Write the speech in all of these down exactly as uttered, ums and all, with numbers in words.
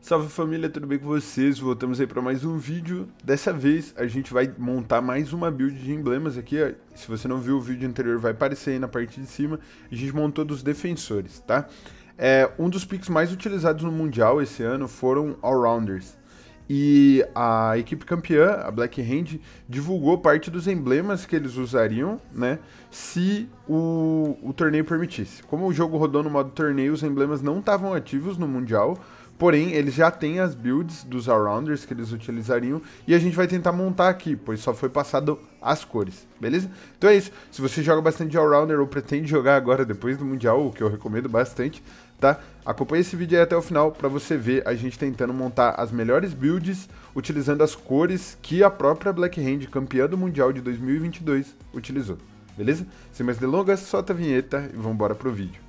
Salve família, tudo bem com vocês? Voltamos aí para mais um vídeo. Dessa vez a gente vai montar mais uma build de emblemas aqui. Ó. Se você não viu o vídeo anterior, vai aparecer aí na parte de cima. A gente montou dos defensores, tá? É, um dos picks mais utilizados no Mundial esse ano foram Allrounders. E a equipe campeã, a Black Hand, divulgou parte dos emblemas que eles usariam, né? Se o, o torneio permitisse. Como o jogo rodou no modo torneio, os emblemas não estavam ativos no Mundial. Porém, eles já têm as builds dos Allrounders que eles utilizariam e a gente vai tentar montar aqui, pois só foi passado as cores, beleza? Então é isso, se você joga bastante Allrounder ou pretende jogar agora depois do Mundial, o que eu recomendo bastante, tá? Acompanhe esse vídeo aí até o final para você ver a gente tentando montar as melhores builds utilizando as cores que a própria Black Hand, campeã do Mundial de dois mil e vinte e dois, utilizou, beleza? Sem mais delongas, solta a vinheta e vamos embora pro vídeo.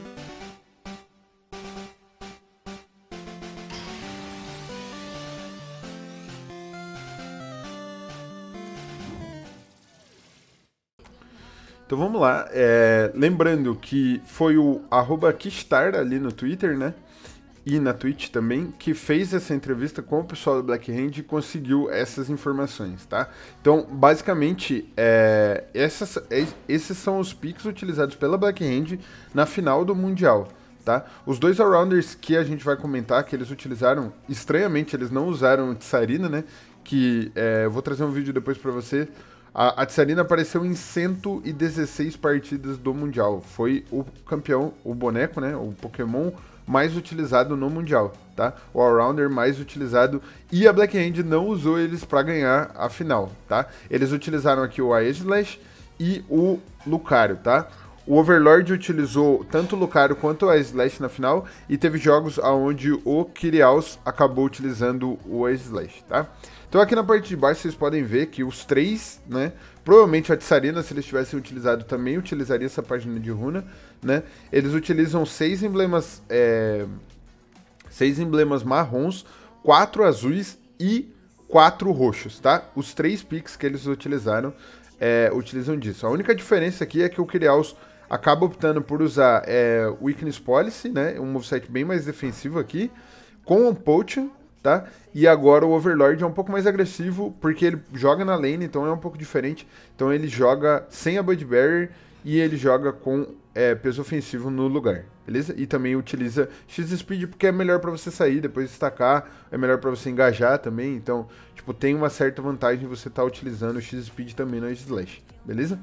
Então vamos lá, é, lembrando que foi o arroba Kistar ali no Twitter, né, e na Twitch também, que fez essa entrevista com o pessoal do Black Hand e conseguiu essas informações, tá? Então, basicamente, é, essas, é, esses são os picks utilizados pela Black Hand na final do Mundial, tá? Os dois Allrounders que a gente vai comentar, que eles utilizaram, estranhamente, eles não usaram Tsarina, né, que é, eu vou trazer um vídeo depois pra você. A, a Tsarina apareceu em cento e dezesseis partidas do Mundial. Foi o campeão, o boneco, né? O Pokémon mais utilizado no Mundial, tá? O Allrounder mais utilizado. E a Black Hand não usou eles para ganhar a final, tá? Eles utilizaram aqui o Aegislash e o Lucario, tá? O Overlord utilizou tanto o Lucario quanto o Aegislash na final. E teve jogos onde o Kyrios acabou utilizando o Aegislash, tá? Então aqui na parte de baixo vocês podem ver que os três, né, provavelmente a Tsarina, se eles tivessem utilizado, também utilizaria essa página de runa, né, eles utilizam seis emblemas, é, seis emblemas marrons, quatro azuis e quatro roxos, tá? Os três picks que eles utilizaram, é, utilizam disso. A única diferença aqui é que o Kyrios acaba optando por usar é, Weakness Policy, né, um moveset bem mais defensivo aqui, com o Potion, tá? E agora o Overlord é um pouco mais agressivo, porque ele joga na lane, então é um pouco diferente. Então ele joga sem a Blood Barrier e ele joga com é, peso ofensivo no lugar, beleza? E também utiliza X-Speed porque é melhor pra você sair, depois destacar, é melhor pra você engajar também. Então, tipo, tem uma certa vantagem você estar tá utilizando o X-Speed também no Slash, beleza?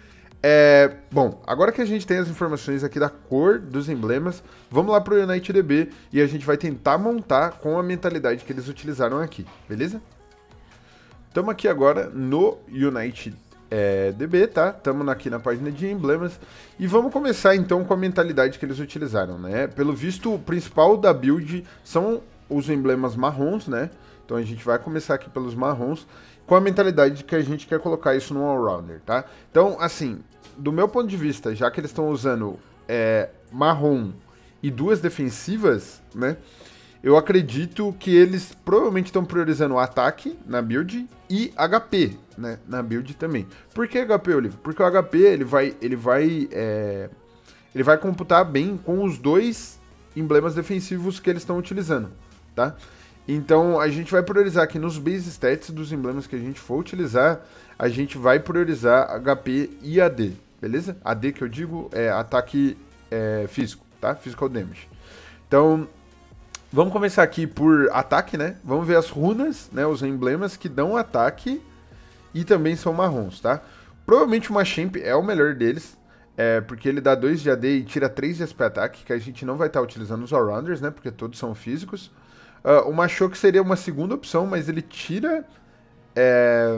É, bom, agora que a gente tem as informações aqui da cor dos emblemas, vamos lá para o UnitedDB e a gente vai tentar montar com a mentalidade que eles utilizaram aqui, beleza? Estamos aqui agora no UnitedDB, é, tá? Estamos aqui na página de emblemas e vamos começar então com a mentalidade que eles utilizaram, né? Pelo visto, o principal da build são os emblemas marrons, né? Então a gente vai começar aqui pelos marrons, com a mentalidade de que a gente quer colocar isso no Allrounder, tá? Então, assim, do meu ponto de vista, já que eles estão usando é, marrom e duas defensivas, né? Eu acredito que eles provavelmente estão priorizando o ataque na build e H P, né? Na build também. Por que H P, Oliver? Porque o H P, ele vai, ele vai, é, ele vai computar bem com os dois emblemas defensivos que eles estão utilizando, tá? Então, a gente vai priorizar aqui nos base stats dos emblemas que a gente for utilizar, a gente vai priorizar H P e A D, beleza? A D que eu digo é ataque é, físico, tá? Physical damage. Então, vamos começar aqui por ataque, né? Vamos ver as runas, né? Os emblemas que dão ataque e também são marrons, tá? Provavelmente o Machamp é o melhor deles, é, porque ele dá dois de A D e tira três de S P ataque, que a gente não vai estar utilizando os Allrounders, né? Porque todos são físicos. Uh, o Machoke seria uma segunda opção, mas ele tira é,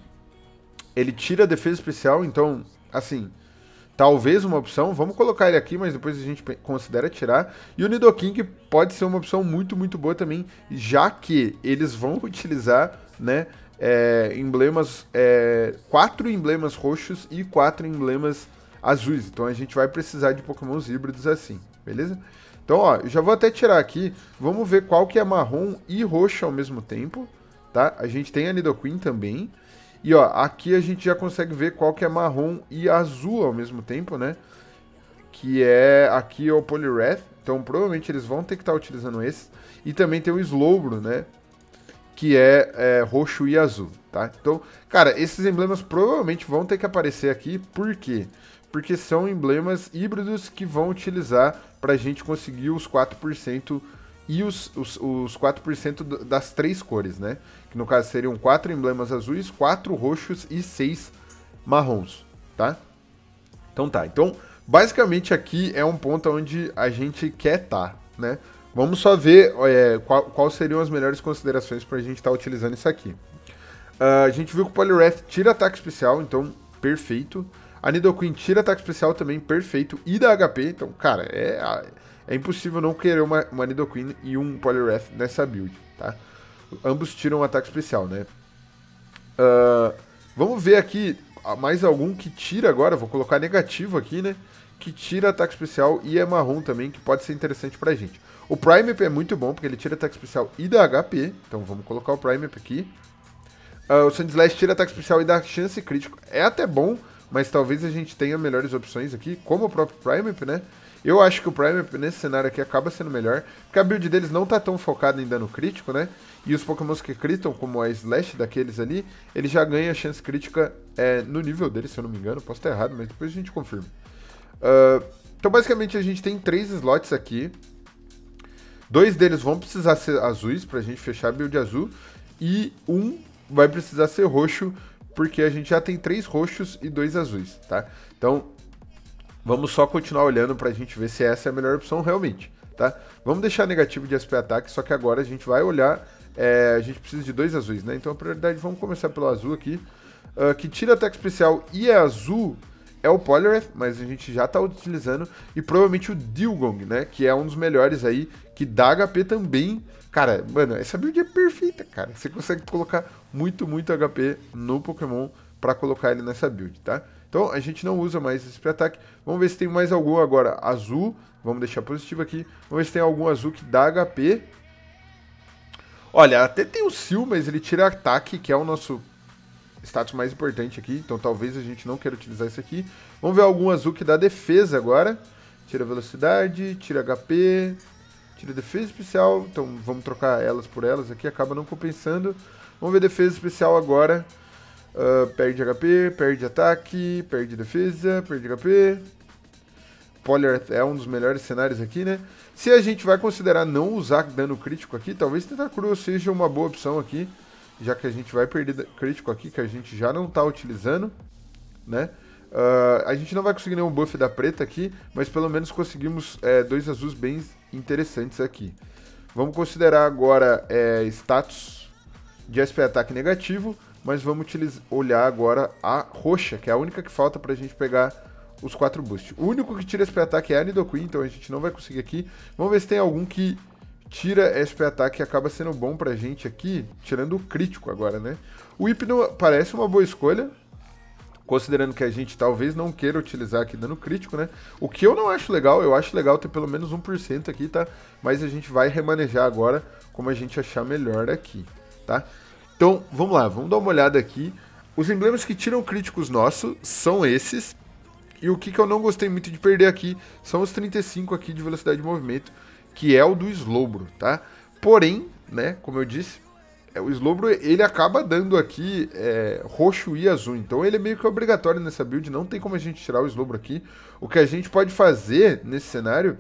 ele tira a defesa especial, então, assim, talvez uma opção. Vamos colocar ele aqui, mas depois a gente considera tirar. E o Nidoking pode ser uma opção muito, muito boa também, já que eles vão utilizar, né, é, emblemas, é, quatro emblemas roxos e quatro emblemas azuis. Então a gente vai precisar de pokémons híbridos assim, beleza? Então, ó, eu já vou até tirar aqui, vamos ver qual que é marrom e roxo ao mesmo tempo, tá? A gente tem a Nidoqueen também, e ó, aqui a gente já consegue ver qual que é marrom e azul ao mesmo tempo, né? que é aqui é o Poliwrath, então provavelmente eles vão ter que estar tá utilizando esse. E também tem o Slowbro, né, que é, é roxo e azul, tá? Então, cara, esses emblemas provavelmente vão ter que aparecer aqui, por quê? Porque são emblemas híbridos que vão utilizar pra gente conseguir os quatro por cento e os, os, os quatro por cento das três cores, né? Que no caso seriam quatro emblemas azuis, quatro roxos e seis marrons, tá? Então tá, então basicamente aqui é um ponto onde a gente quer estar, né? Vamos só ver é, qual, qual seriam as melhores considerações pra gente estar tá utilizando isso aqui. Uh, a gente viu que o Poliwrath tira ataque especial, então perfeito. A Nidoqueen tira ataque especial também, perfeito. E dá H P, então, cara, é, é impossível não querer uma, uma Nidoqueen e um Poliwrath nessa build, tá? Ambos tiram ataque especial, né? Uh, vamos ver aqui mais algum que tira agora, vou colocar negativo aqui, né? Que tira ataque especial e é marrom também, que pode ser interessante pra gente. O Primeape é muito bom, porque ele tira ataque especial e dá H P, então vamos colocar o Primeape aqui. Uh, o Sandslash tira ataque especial e dá chance crítico, é até bom, mas talvez a gente tenha melhores opções aqui, como o próprio Primeape, né? Eu acho que o Primeape nesse cenário aqui acaba sendo melhor, porque a build deles não tá tão focada em dano crítico, né? E os Pokémons que critam, como a Slash daqueles ali, ele já ganha chance crítica é, no nível dele, se eu não me engano. Posso estar errado, mas depois a gente confirma. Uh, então, basicamente, a gente tem três slots aqui. Dois deles vão precisar ser azuis, pra gente fechar a build azul. E um vai precisar ser roxo, porque a gente já tem três roxos e dois azuis, tá? Então, vamos só continuar olhando pra gente ver se essa é a melhor opção realmente, tá? Vamos deixar negativo de S P ataque, só que agora a gente vai olhar, é, a gente precisa de dois azuis, né? Então a prioridade, vamos começar pelo azul aqui, uh, que tira ataque especial e é azul, é o Poliwrath, mas a gente já tá utilizando, e provavelmente o Dewgong, né? Que é um dos melhores aí, que dá H P também. Cara, mano, essa build é perfeita, cara. Você consegue colocar muito, muito H P no Pokémon pra colocar ele nessa build, tá? Então, a gente não usa mais esse ataque. Vamos ver se tem mais algum agora azul. Vamos deixar positivo aqui. Vamos ver se tem algum azul que dá H P. Olha, até tem o Seal, mas ele tira ataque, que é o nosso status mais importante aqui. Então, talvez a gente não queira utilizar isso aqui. Vamos ver algum azul que dá defesa agora. Tira velocidade, tira H P, tira defesa especial. Então, vamos trocar elas por elas aqui. Acaba não compensando. Vamos ver defesa especial agora. Uh, perde H P, perde ataque, perde defesa, perde H P. Poliwrath é um dos melhores cenários aqui, né? Se a gente vai considerar não usar dano crítico aqui, talvez Tentacruel seja uma boa opção aqui, já que a gente vai perder crítico aqui, que a gente já não está utilizando, né? Uh, a gente não vai conseguir nenhum buff da preta aqui, mas pelo menos conseguimos é, dois azuis bem interessantes aqui. Vamos considerar agora é, status de S P ataque negativo, mas vamos utilizar, olhar agora a roxa, que é a única que falta pra gente pegar os quatro boosts. O único que tira S P ataque é a Nidoqueen, então a gente não vai conseguir aqui. Vamos ver se tem algum que tira S P ataque e acaba sendo bom pra gente aqui, tirando o crítico agora, né? O Hypno parece uma boa escolha, considerando que a gente talvez não queira utilizar aqui dano crítico, né? O que eu não acho legal, eu acho legal ter pelo menos um por cento aqui, tá? Mas a gente vai remanejar agora como a gente achar melhor aqui, tá? Então, vamos lá, vamos dar uma olhada aqui. Os emblemas que tiram críticos nossos são esses. E o que, que eu não gostei muito de perder aqui são os trinta e cinco aqui de velocidade de movimento, que é o do Slowbro, tá? Porém, né, como eu disse, o Slowbro, ele acaba dando aqui é, roxo e azul. Então ele é meio que obrigatório nessa build, não tem como a gente tirar o Slowbro aqui. O que a gente pode fazer nesse cenário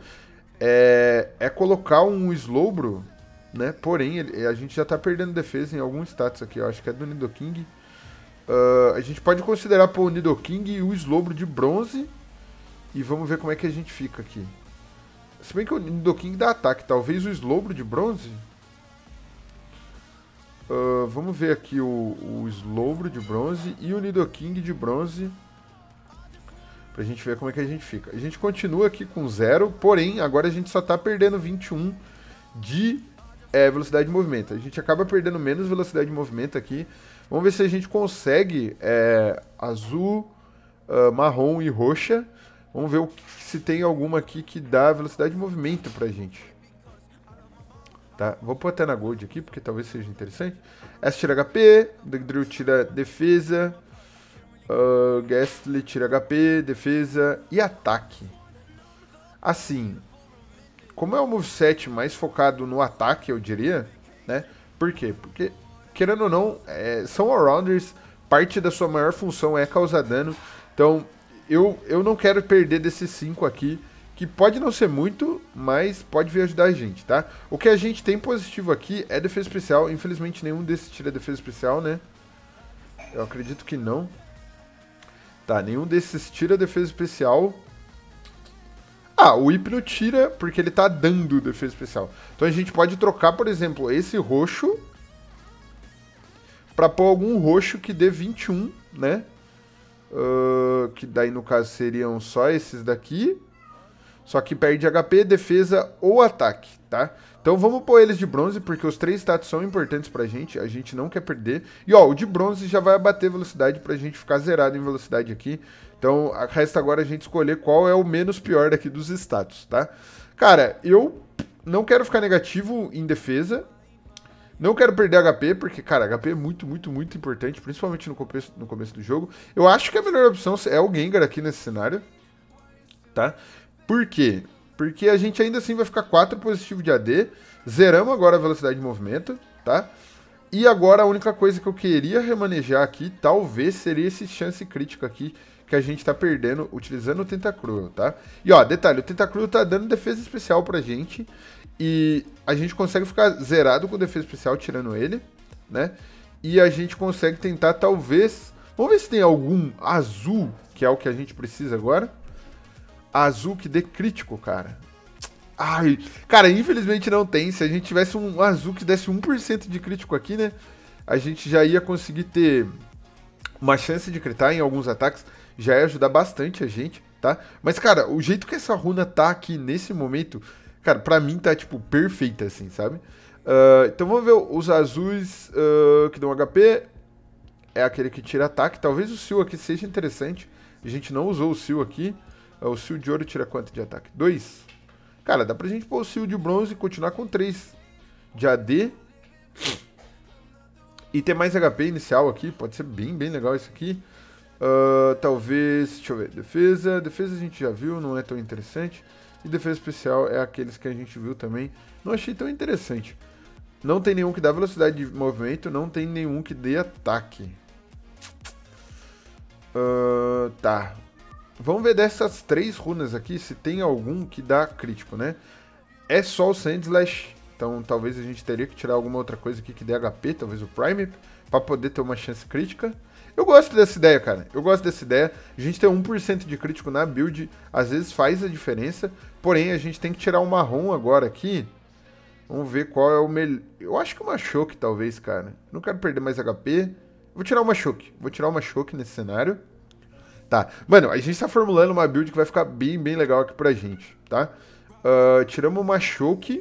é, é colocar um Slowbro, né? Porém, ele, a gente já tá perdendo defesa em alguns status aqui, eu acho que é do Nidoking. Uh, a gente pode considerar pôr o Nidoking e o Slowbro de bronze. E vamos ver como é que a gente fica aqui. Se bem que o Nidoking dá ataque, talvez o Slowbro de bronze. Uh, vamos ver aqui o, o Slowbro de bronze e o Nidoking de bronze. Pra gente ver como é que a gente fica. A gente continua aqui com zero, porém agora a gente só tá perdendo vinte e um de é, velocidade de movimento. A gente acaba perdendo menos velocidade de movimento aqui. Vamos ver se a gente consegue é, azul, uh, marrom e roxa. Vamos ver o, se tem alguma aqui que dá velocidade de movimento pra gente. Tá? Vou pôr até na Gold aqui, porque talvez seja interessante. Essa tira H P, Dugtrio tira defesa, uh, Gastly tira H P, defesa e ataque. Assim, como é um moveset mais focado no ataque, eu diria, né? Por quê? Porque, querendo ou não, é, são all-rounders, parte da sua maior função é causar dano. Então, eu, eu não quero perder desses cinco aqui, que pode não ser muito, mas pode vir ajudar a gente, tá? O que a gente tem positivo aqui é defesa especial. Infelizmente, nenhum desses tira defesa especial, né? Eu acredito que não. Tá, nenhum desses tira defesa especial. Ah, o Hipno tira porque ele tá dando defesa especial. Então a gente pode trocar, por exemplo, esse roxo pra pôr algum roxo que dê vinte e um, né? Uh, que daí no caso seriam só esses daqui. Só que perde H P, defesa ou ataque, tá? Então vamos pôr eles de bronze, porque os três status são importantes pra gente, a gente não quer perder. E ó, o de bronze já vai abater velocidade pra gente ficar zerado em velocidade aqui. Então resta agora a gente escolher qual é o menos pior daqui dos status, tá? Cara, eu não quero ficar negativo em defesa. Não quero perder H P, porque, cara, H P é muito, muito, muito importante, principalmente no começo, no começo do jogo. Eu acho que a melhor opção é o Gengar aqui nesse cenário, tá? Por quê? Porque a gente ainda assim vai ficar quatro positivo de A D, zeramos agora a velocidade de movimento, tá? E agora a única coisa que eu queria remanejar aqui, talvez, seria esse chance crítico aqui, que a gente tá perdendo utilizando o Tentacruel, tá? E ó, detalhe, o Tentacruel tá dando defesa especial pra gente, e a gente consegue ficar zerado com defesa especial tirando ele, né? E a gente consegue tentar, talvez... Vamos ver se tem algum azul, que é o que a gente precisa agora. Azul que dê crítico, cara. Ai, cara, infelizmente não tem. Se a gente tivesse um azul que desse um por cento de crítico aqui, né? A gente já ia conseguir ter uma chance de critar em alguns ataques. Já ia ajudar bastante a gente, tá? Mas, cara, o jeito que essa runa tá aqui nesse momento, cara, pra mim tá, tipo, perfeita, assim, sabe? Uh, então vamos ver os azuis uh, que dão H P. É aquele que tira ataque. Talvez o Seal aqui seja interessante. A gente não usou o Seal aqui. O Seal de ouro tira quanto de ataque? dois. Cara, dá pra gente pôr o Seal de bronze e continuar com três de A D. E ter mais H P inicial aqui. Pode ser bem, bem legal isso aqui. Uh, talvez, deixa eu ver, defesa. Defesa a gente já viu, não é tão interessante. E defesa especial é aqueles que a gente viu também. Não achei tão interessante. Não tem nenhum que dá velocidade de movimento. Não tem nenhum que dê ataque. Uh, tá. Vamos ver dessas três runas aqui se tem algum que dá crítico, né? É só o Sandslash, então talvez a gente teria que tirar alguma outra coisa aqui que dê H P, talvez o Prime, pra poder ter uma chance crítica. Eu gosto dessa ideia, cara. Eu gosto dessa ideia. A gente ter um por cento de crítico na build, às vezes faz a diferença. Porém, a gente tem que tirar o marrom agora aqui. Vamos ver qual é o melhor. Eu acho que uma Choke, talvez, cara. Não quero perder mais H P. Vou tirar uma Choke. Vou tirar uma Choke nesse cenário. Tá, mano, a gente tá formulando uma build que vai ficar bem, bem legal aqui pra gente, tá? Uh, tiramos uma Choke.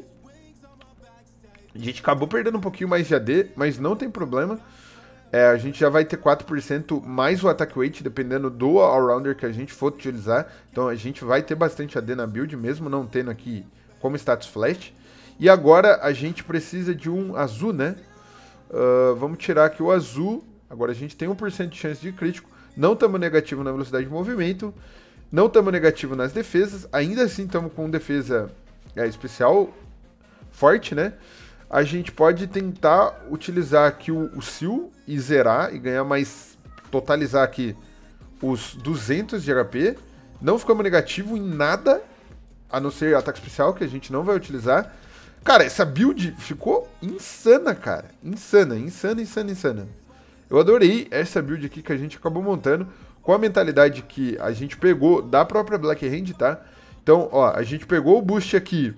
A gente acabou perdendo um pouquinho mais de A D, mas não tem problema. É, a gente já vai ter quatro por cento mais o attack weight, dependendo do all-rounder que a gente for utilizar. Então a gente vai ter bastante A D na build, mesmo não tendo aqui como status flash. E agora a gente precisa de um azul, né? Uh, vamos tirar aqui o azul. Agora a gente tem um por cento de chance de crítico. Não estamos negativo na velocidade de movimento. Não estamos negativo nas defesas. Ainda assim estamos com defesa é, especial forte, né? A gente pode tentar utilizar aqui o, o Seal e zerar e ganhar mais... Totalizar aqui os duzentos de H P. Não ficamos negativo em nada, a não ser ataque especial, que a gente não vai utilizar. Cara, essa build ficou insana, cara. Insana, insana, insana, insana. Eu adorei essa build aqui que a gente acabou montando com a mentalidade que a gente pegou da própria Black Hand, tá? Então, ó, a gente pegou o boost aqui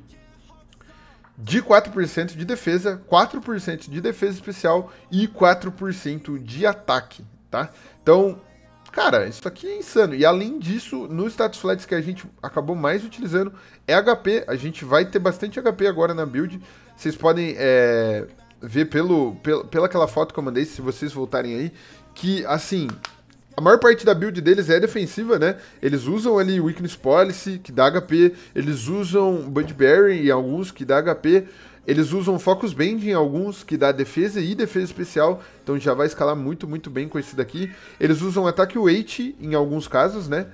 de quatro por cento de defesa, quatro por cento de defesa especial e quatro por cento de ataque, tá? Então, cara, isso aqui é insano. E além disso, no status flats que a gente acabou mais utilizando é H P. A gente vai ter bastante H P agora na build. Vocês podem... É... ver pelo, pelo, pela aquela foto que eu mandei, se vocês voltarem aí, que, assim, a maior parte da build deles é defensiva, né? Eles usam ali Weakness Policy, que dá H P, eles usam Budberry em alguns, que dá H P, eles usam Focus Band em alguns, que dá defesa e defesa especial, então já vai escalar muito, muito bem com esse daqui. Eles usam Attack Weight em alguns casos, né?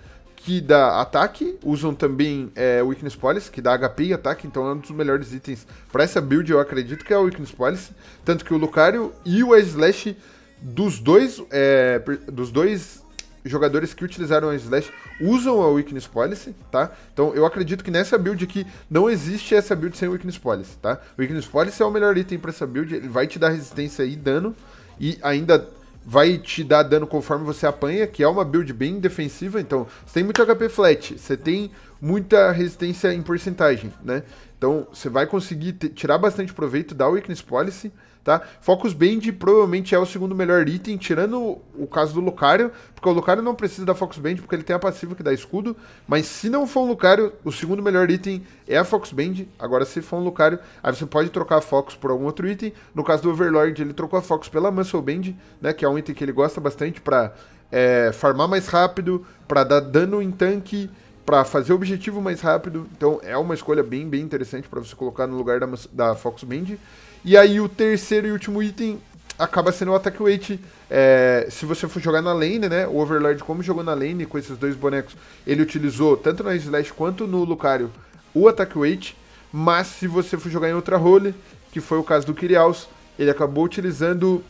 que dá ataque, usam também é, Weakness Policy, que dá H P e ataque, então é um dos melhores itens para essa build, eu acredito que é o Weakness Policy, tanto que o Lucario e o Slash dos dois, é, dos dois jogadores que utilizaram a Slash usam a Weakness Policy, tá? Então eu acredito que nessa build aqui não existe essa build sem Weakness Policy, tá? O Weakness Policy é o melhor item para essa build, ele vai te dar resistência e dano, e ainda vai te dar dano conforme você apanha, que é uma build bem defensiva, então você tem muito H P flat, você tem muita resistência em porcentagem, né? Então você vai conseguir tirar bastante proveito da Weakness Policy, tá? Focus Band provavelmente é o segundo melhor item, tirando o caso do Lucario, porque o Lucario não precisa da Focus Band, porque ele tem a passiva que dá escudo, mas se não for um Lucario, o segundo melhor item é a Focus Band. Agora se for um Lucario, aí você pode trocar a Focus por algum outro item. No caso do Overlord, ele trocou a Focus pela Muscle Band, né, que é um item que ele gosta bastante pra é, farmar mais rápido, pra dar dano em tanque, para fazer o objetivo mais rápido. Então é uma escolha bem, bem interessante para você colocar no lugar da, da Focus Band. E aí o terceiro e último item acaba sendo o Attack Weight. É, se você for jogar na lane, né, o Overlord, como jogou na lane com esses dois bonecos, ele utilizou tanto na Slash quanto no Lucario o Attack Weight. Mas se você for jogar em outra role, que foi o caso do Kyrios, ele acabou utilizando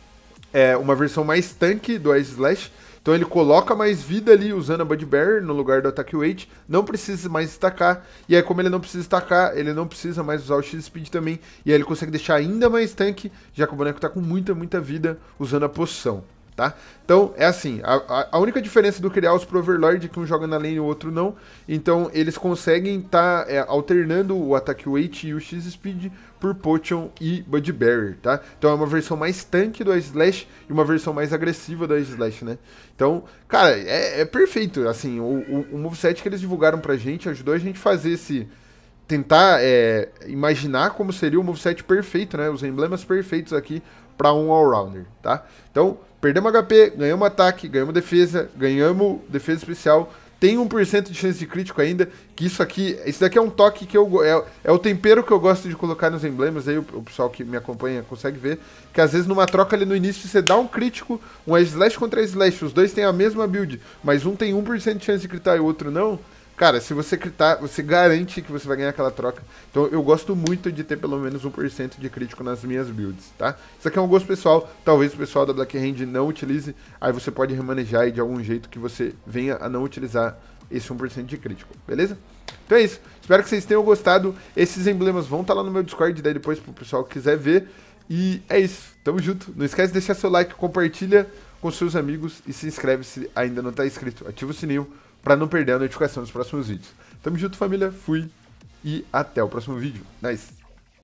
é, uma versão mais tanque do Ice Slash. Então ele coloca mais vida ali usando a Budbearer no lugar do Attack Weight, não precisa mais estacar, e aí como ele não precisa estacar, ele não precisa mais usar o X-Speed também, e aí ele consegue deixar ainda mais tanque, já que o boneco tá com muita, muita vida usando a poção, tá? Então é assim, a, a única diferença do Kyrios pro Overlord é que um joga na lane e o outro não, então eles conseguem estar tá, é, alternando o Attack Weight e o X-Speed por Potion e Budbearer, tá? Então é uma versão mais tanque do Slash e uma versão mais agressiva do Slash, né? Então, cara, é, é perfeito, assim, o, o, o moveset que eles divulgaram pra gente ajudou a gente a fazer esse... tentar é, imaginar como seria o moveset perfeito, né? Os emblemas perfeitos aqui pra um all-rounder, tá? Então, perdemos H P, ganhamos ataque, ganhamos defesa, ganhamos defesa especial, tem um por cento de chance de crítico ainda, que isso aqui, isso daqui é um toque que eu, é, é o tempero que eu gosto de colocar nos emblemas, aí o, o pessoal que me acompanha consegue ver, que às vezes numa troca ali no início você dá um crítico, um Slash contra Slash, os dois têm a mesma build, mas um tem um por cento de chance de critar e o outro não. Cara, se você critar, você garante que você vai ganhar aquela troca. Então eu gosto muito de ter pelo menos um por cento de crítico nas minhas builds, tá? Isso aqui é um gosto pessoal, talvez o pessoal da Black Hand não utilize, aí você pode remanejar aí de algum jeito que você venha a não utilizar esse um por cento de crítico, beleza? Então é isso, espero que vocês tenham gostado, esses emblemas vão estar lá no meu Discord, daí depois pro pessoal que quiser ver, e é isso, tamo junto, não esquece de deixar seu like, compartilha com seus amigos e se inscreve se ainda não está inscrito, ativa o sininho para não perder a notificação dos próximos vídeos. Tamo junto, família, fui e até o próximo vídeo. Nice!